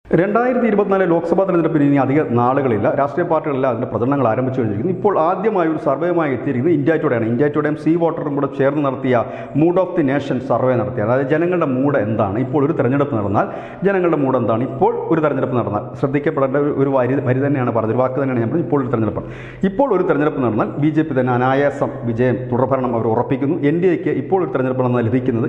2024 ലോക്സഭാ തെരഞ്ഞെടുപ്പിന് ഇനി അധിക നാളുകളില്ല. രാഷ്ട്രീയ പാർട്ടികളെല്ലാം അതിൻ്റെ പ്രചരണങ്ങൾ ആരംഭിച്ചു കഴിഞ്ഞിരിക്കുന്നു. ഇപ്പോൾ ആദ്യമായി ഒരു സർവേയുമായി എത്തിയിരിക്കുന്നത് ഇന്ത്യ ടുഡേയാണ്. ഇന്ത്യ ടുഡേയും സീ വാട്ടറും കൂടെ ചേർന്ന് നടത്തിയ mood of the nation survey നടത്തിയാണ്. അതായത് ജനങ്ങളുടെ മൂഡ് എന്താണ്, ഇപ്പോൾ ഒരു തെരഞ്ഞെടുപ്പ് നടന്നാൽ ജനങ്ങളുടെ മൂഡ് എന്താണ്, ഇപ്പോൾ ഒരു തെരഞ്ഞെടുപ്പ് നടന്നാൽ ശ്രദ്ധിക്കപ്പെടേണ്ട ഒരു വരി തന്നെയാണ് പറഞ്ഞത്, ഒരു വാക്ക് തന്നെയാണ് ഞാൻ പറഞ്ഞത്. ഇപ്പോൾ ഒരു തെരഞ്ഞെടുപ്പാണ്. ഇപ്പോൾ ഒരു തെരഞ്ഞെടുപ്പ് നടന്നാൽ BJP തന്നെ അനായാസം വിജയം, തുടർഭരണം അവർ ഉറപ്പിക്കുന്നു. NDAക്ക് ഇപ്പോൾ ഒരു തെരഞ്ഞെടുപ്പ് നടന്നാൽ ലഭിക്കുന്നത്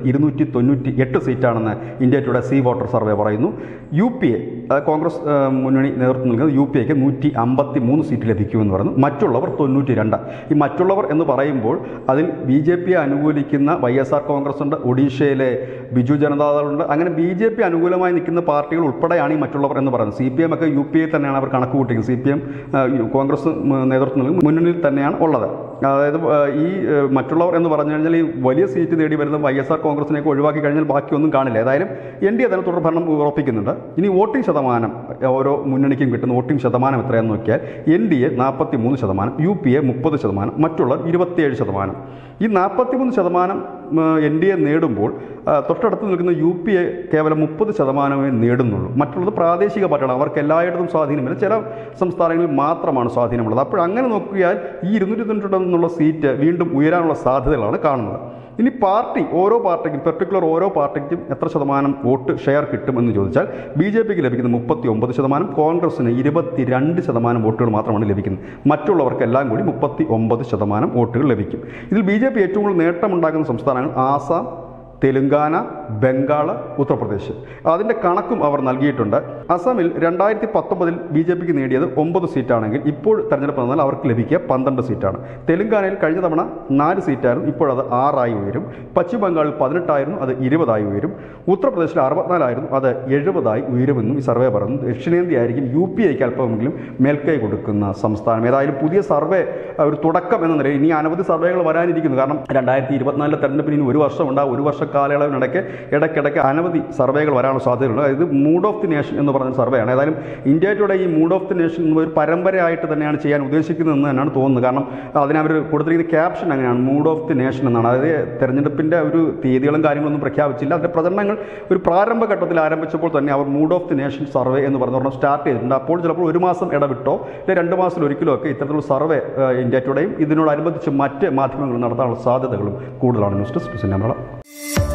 298 സീറ്റാണെന്ന് India today C voter survey പറയുന്നു. UPA കോൺഗ്രസ് മുന്നണി നേതൃത്വം നൽകുന്നത് UPAക്ക് 153 സീറ്റ് ലഭിക്കുമെന്ന് പറഞ്ഞു. മറ്റുള്ളവർ 92. ഈ മറ്റുള്ളവർ എന്ന് പറയുമ്പോൾ അതിൽ BJPയെ അനുകൂലിക്കുന്ന YSR കോൺഗ്രസ് ഉണ്ട്, ഒഡീഷയിലെ ബിജു ജനതാദളുണ്ട്. അങ്ങനെ BJP അനുകൂലമായി നിൽക്കുന്ന പാർട്ടികൾ ഉൾപ്പെടെയാണ് ഈ മറ്റുള്ളവർ എന്ന് പറയുന്നത്. CPM ഒക്കെ UPA തന്നെയാണ് അവർ കണക്ക് കൂട്ടിക്കുന്നത്. CPM കോൺഗ്രസ് നേതൃത്വം നൽകുന്ന മുന്നണിയിൽ തന്നെയാണ് ഉള്ളത്. അതായത് ഈ മറ്റുള്ളവർ എന്ന് പറഞ്ഞു കഴിഞ്ഞാൽ ഈ വലിയ സീറ്റ് നേടി വരുന്ന YSR കോൺഗ്രസിനെയൊക്കെ ഒഴിവാക്കി കഴിഞ്ഞാൽ ബാക്കിയൊന്നും കാണില്ല. ഏതായാലും NDA തന്നെ തുടർഭരണം ഉറപ്പിക്കുന്നുണ്ട്. ഇനി വോട്ടിംഗ് ശതമാനം ഓരോ മുന്നണിക്കും കിട്ടുന്ന വോട്ടിംഗ് ശതമാനം എത്രയാണെന്ന് നോക്കിയാൽ NDA 43%, UPA 30%, മറ്റുള്ളവർ 27%. ഈ 43% NDA നേടുമ്പോൾ തൊട്ടടുത്ത് നിൽക്കുന്ന UPA കേവലം 30% നേടുന്നുള്ളൂ. മറ്റുള്ളത് പ്രാദേശിക പാർട്ടികളാണ്. അവർക്ക് എല്ലായിടത്തും സ്വാധീനമില്ല, ചില സംസ്ഥാനങ്ങളിൽ മാത്രമാണ് സ്വാധീനമുള്ളത്. അപ്പോൾ അങ്ങനെ നോക്കിയാൽ ഈ 292 എന്നുള്ള സീറ്റ് വീണ്ടും ഉയരാനുള്ള സാധ്യതകളാണ് കാണുന്നത്. ഇനി ഓരോ പാർട്ടിക്കും പെർട്ടിക്കുലർ ഓരോ പാർട്ടിക്കും എത്ര ശതമാനം വോട്ട് ഷെയർ കിട്ടുമെന്ന് ചോദിച്ചാൽ BJPക്ക് ലഭിക്കുന്നത് 39%, കോൺഗ്രസിന് 22% വോട്ടുകൾ മാത്രമാണ് ലഭിക്കുന്നത്. മറ്റുള്ളവർക്കെല്ലാം കൂടി 39% വോട്ടുകൾ ലഭിക്കും. ഇതിൽ BJP ഏറ്റവും കൂടുതൽ നേട്ടമുണ്ടാക്കുന്ന സംസ്ഥാനങ്ങൾ ആസാം, തെലുങ്കാന, ബംഗാൾ, ഉത്തർപ്രദേശ്. അതിൻ്റെ കണക്കും അവർ നൽകിയിട്ടുണ്ട്. അസമിൽ 2019 BJPക്ക് നേടിയത് 9 സീറ്റാണെങ്കിൽ ഇപ്പോൾ തെരഞ്ഞെടുപ്പ് നടന്നാൽ അവർക്ക് ലഭിക്കുക 12 സീറ്റാണ്. തെലുങ്കാനയിൽ കഴിഞ്ഞ തവണ 4 സീറ്റായിരുന്നു, ഇപ്പോഴത് 6 ഉയരും. പശ്ചിമ ബംഗാളിൽ 18 അത് 20 ഉയരും. ഉത്തർപ്രദേശിൽ 64 അത് 70 ഉയരുമെന്നും ഈ സർവേ പറയുന്നു. ദക്ഷിണേന്ത്യ ആയിരിക്കും UPAക്ക് അല്പമെങ്കിലും മേൽക്കൈ കൊടുക്കുന്ന സംസ്ഥാനം. ഏതായാലും പുതിയ സർവേ ഒരു തുടക്കം എന്ന നിലയിൽ ഇനി അനവധി സർവേകൾ വരാനിരിക്കുന്നു. കാരണം 2024 തെരഞ്ഞെടുപ്പിന് ഇനി ഒരു വർഷം ഉണ്ടാകും. ഒരു വർഷ കാലയളവിനിടയ്ക്ക് ഇടയ്ക്കിടയ്ക്ക് അനവധി സർവേകൾ വരാനുള്ള സാധ്യതയുണ്ട്. അതായത് മൂഡ് ഓഫ് ദി നേഷൻ എന്ന് പറയുന്ന സർവേയാണ്. ഏതായാലും ഇന്ത്യ ടുഡേ ഈ മൂഡ് ഓഫ് ദി നേഷൻ ഒരു പരമ്പരയായിട്ട് തന്നെയാണ് ചെയ്യാൻ ഉദ്ദേശിക്കുന്നതെന്ന് തന്നെയാണ് തോന്നുന്നത്. കാരണം അതിനവർ കൊടുത്തിരിക്കുന്ന ക്യാപ്ഷൻ അങ്ങനെയാണ്, മൂഡ് ഓഫ് ദി നേഷൻ എന്നാണ്. അതായത് തെരഞ്ഞെടുപ്പിൻ്റെ ഒരു തീയതികളും കാര്യങ്ങളൊന്നും പ്രഖ്യാപിച്ചില്ല. അതിൻ്റെ പ്രചരണങ്ങൾ ഒരു പ്രാരംഭഘട്ടത്തിൽ ആരംഭിച്ചപ്പോൾ തന്നെ അവർ mood of the nation survey എന്ന് പറഞ്ഞ സ്റ്റാർട്ട് ചെയ്തിട്ടുണ്ട്. അപ്പോൾ ചിലപ്പോൾ ഒരു മാസം ഇടവിട്ടോ അല്ലെങ്കിൽ 2 മാസത്തിൽ ഒരിക്കലോ ഒക്കെ ഇത്തരത്തിലുള്ള സർവേ ഇന്ത്യ ടുഡേയും ഇതിനോടനുബന്ധിച്ച് മറ്റ് മാധ്യമങ്ങൾ നടത്താനുള്ള സാധ്യതകളും കൂടുതലാണ്. News desk.